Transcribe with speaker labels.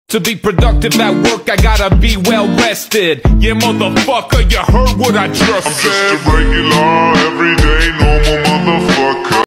Speaker 1: To be productive at work, I gotta be well rested. Yeah, motherfucker, you heard what I just said.
Speaker 2: I'm just a regular